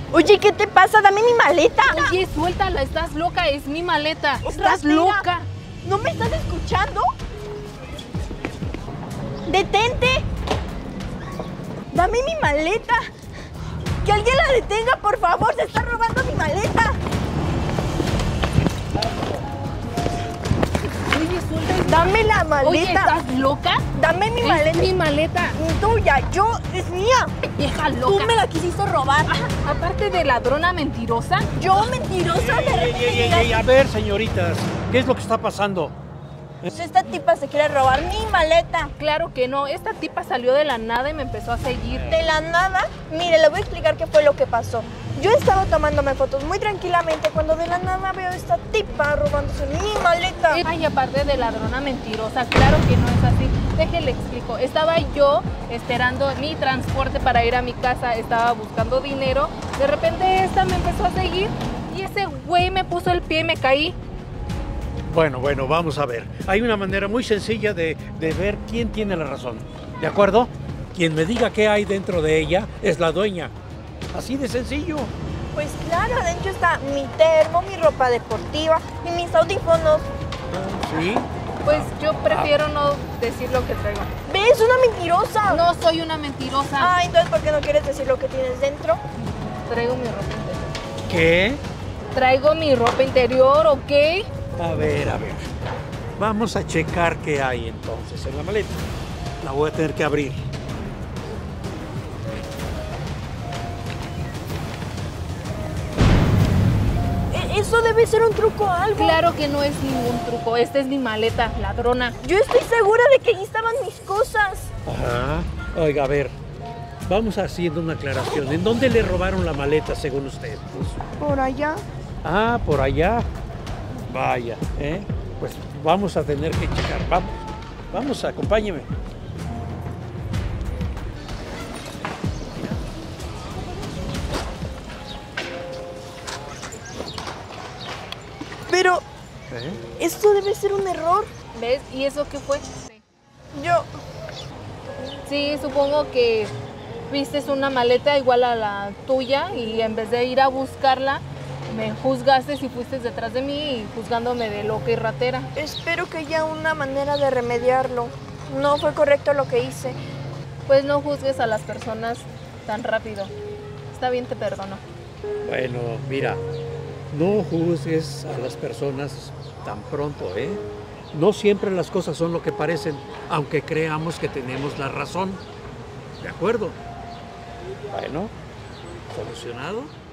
Oye, ¿qué te pasa? Dame mi maleta. Oye, suéltala, estás loca, es mi maleta. Estás Ratera. loca. ¿No me estás escuchando? ¡Detente! ¡Dame mi maleta! ¡Que alguien la detenga, por favor! ¡Se está robando mi maleta! Oye, suéltala. ¡Dame la maleta! Oye, ¿estás loca? ¡Dame mi Es maleta! mi maleta. ¡Tuya! ¡Es mía! Vieja ¡Tú loca. me la quisiste robar! Aparte de ladrona mentirosa. ¡Yo, mentirosa! De repente llegaste. A ver, señoritas, ¿qué es lo que está pasando? Esta tipa se quiere robar mi maleta. Claro que no, esta tipa salió de la nada y me empezó a seguir. De la nada, mire, le voy a explicar qué fue lo que pasó. Yo estaba tomándome fotos muy tranquilamente cuando de la nada veo a esta tipa robándose mi maleta. Ay, aparte de ladrona mentirosa, claro que no es así. Déjele explico. Estaba yo esperando mi transporte para ir a mi casa, estaba buscando dinero. De repente esta me empezó a seguir y ese güey me puso el pie y me caí. Bueno, vamos a ver. Hay una manera muy sencilla de ver quién tiene la razón. ¿De acuerdo? Quien me diga qué hay dentro de ella es la dueña. Así de sencillo. Pues claro, adentro está mi termo, mi ropa deportiva y mis audífonos. ¿Sí? Pues yo prefiero no decir lo que traigo. ¿Ves? Una mentirosa. No soy una mentirosa. Ah, entonces ¿por qué no quieres decir lo que tienes dentro? Traigo mi ropa interior. ¿Qué? Traigo mi ropa interior, ¿ok? A ver. Vamos a checar qué hay entonces en la maleta. La voy a tener que abrir. Eso debe ser un truco o algo. Claro que no es ningún truco. Esta es mi maleta, ladrona. Yo estoy segura de que ahí estaban mis cosas. Ajá. Oiga, a ver. Vamos haciendo una aclaración. ¿En dónde le robaron la maleta según usted? Por allá. Ah, por allá. Vaya, ¿eh? Pues vamos a tener que checar. Vamos, acompáñeme. Pero esto debe ser un error. ¿Ves? ¿Y eso qué fue? Yo... Sí, supongo que viste una maleta igual a la tuya y en vez de ir a buscarla, me juzgaste y fuiste detrás de mí y juzgándome de loca y ratera. Espero que haya una manera de remediarlo. No fue correcto lo que hice. Pues no juzgues a las personas tan rápido. Está bien, te perdono. Bueno, mira, no juzgues a las personas tan pronto, ¿eh? No siempre las cosas son lo que parecen, aunque creamos que tenemos la razón. ¿De acuerdo? Bueno, ¿solucionado?